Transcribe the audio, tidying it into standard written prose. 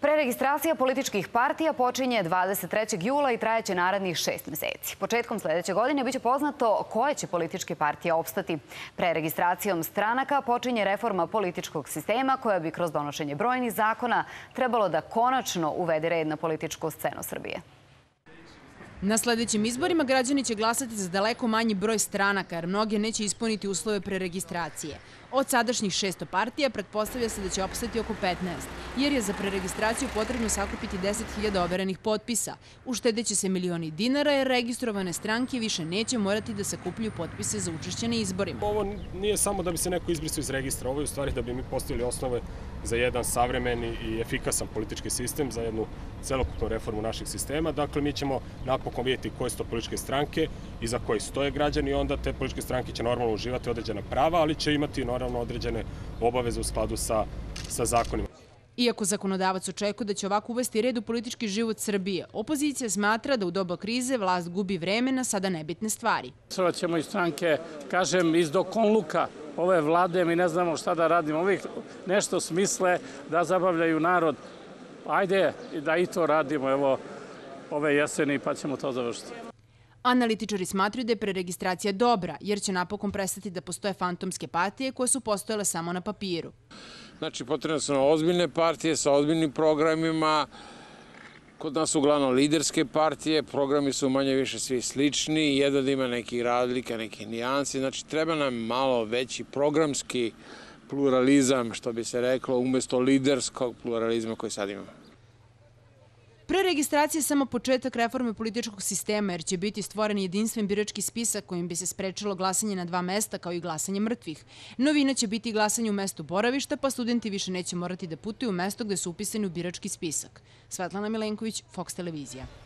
Preregistracija političkih partija počinje 23. jula i trajeće narednih 6 meseci. Početkom sledeće godine biće poznato koje će političke partije opstati. Preregistracijom stranaka počinje reforma političkog sistema koja bi kroz donošenje brojnih zakona trebalo da konačno uvede red na političku scenu Srbije. Na sledećim izborima građani će glasati za daleko manji broj stranaka, jer mnoge neće ispuniti uslove preregistracije. Od sadašnjih 600 partija pretpostavlja se da će opstati oko 15, jer je za preregistraciju potrebno sakupiti 10.000 overenih potpisa. Uštedeće se milioni dinara, jer registrovane stranke više neće morati da sakupljuju potpise za učešće na izborima. Ovo nije samo da bi se neko izbrisao iz registra, ovo je u stvari da bi mi postavili osnove za jedan savremeni i efikasan politički sistem, za jednu celokupnu reformu našeg sistema. Dakle, mi ćemo napokon vidjeti koje su to političke stranke i za koje stoje građani i onda te političke stranke će normalno uživati određena prava, ali će imati naravno određene obaveze u skladu sa zakonima. Iako zakonodavac očekuje da će ovako uvesti red u politički život Srbije, opozicija smatra da u doba krize vlast gubi vreme na sada nebitne stvari. Sada ćemo i stranke, kažem, iz dokonluka ove vlade, mi ne znamo šta da radimo. Uvijek nešto smisle da zabavljaju narod. Ajde da i to radimo, evo, ove jeseni, pa ćemo to završiti. Analitičari smatraju da je preregistracija dobra, jer će napokon prestati da postoje fantomske partije koje su postojale samo na papiru. Znači, potrebno su nam ozbiljne partije sa ozbiljnim programima. Kod nas su uglavnom liderske partije, programi su manje više svi slični, jedno da ima nekih razlika, nekih nijansi. Znači, treba nam malo veći programski pluralizam, što bi se reklo, umesto liderskog pluralizma koji sad imamo. Preregistracija je samo početak reforme političkog sistema, jer će biti stvoren jedinstven birački spisak kojim bi se sprečilo glasanje na 2 mesta kao i glasanje mrtvih. Novina će biti glasanje u mestu boravišta, pa studenti više neće morati da putuju u mesto gde su upisani u birački spisak. Svetlana Milenković, Fox televizija.